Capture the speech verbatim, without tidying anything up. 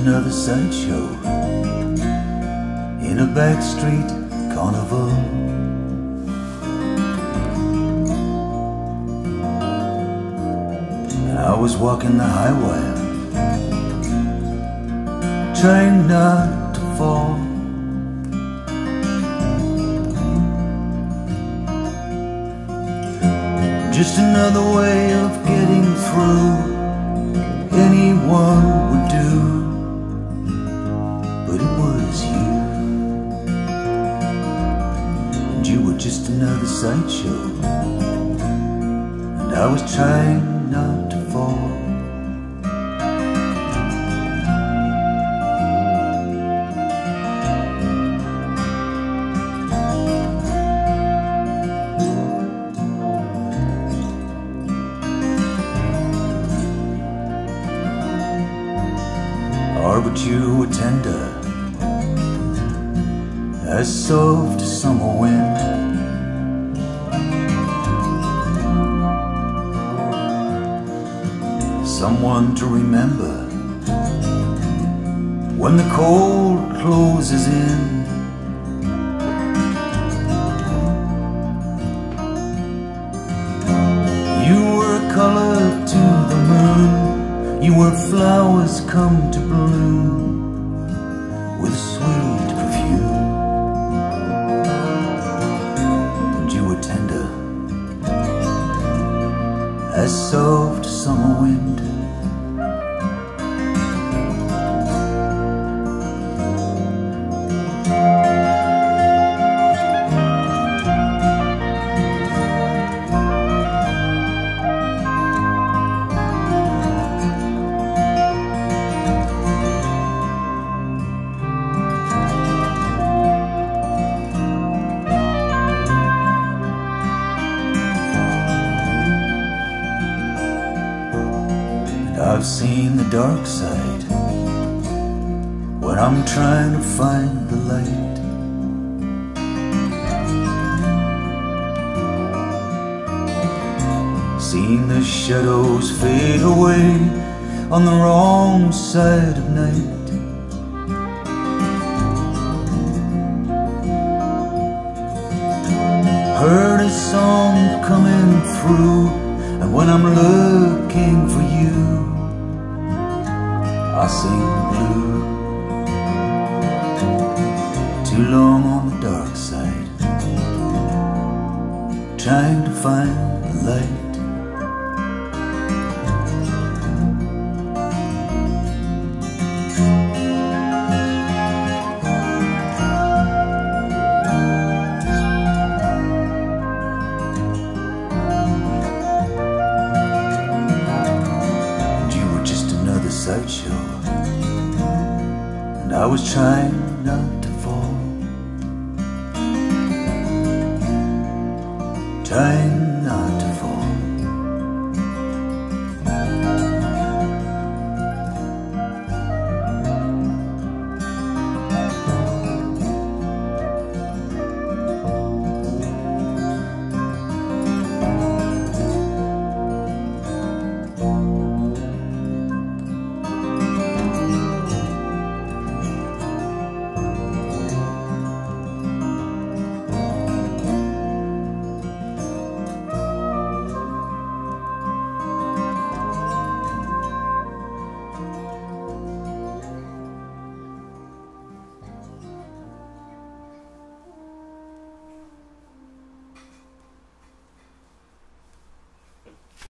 another sideshow in a backstreet carnival. And I was walking the high wire, trying not to fall. Just another way of getting through, anyone would do. But it was you, and you were just another sideshow, and I was trying not to fall. Or but you were tender as soft as summer wind, someone to remember when the cold closes in. You were a color to the moon, you were flowers come to bloom with a sweet perfume, and you were tender as soft summer wind. I've seen the dark side when I'm trying to find the light. Seen the shadows fade away on the wrong side of night. Heard a song coming through, and when I'm looking for you, I sing blue. Too long on the dark side, trying to find the light. Sideshow, and I was trying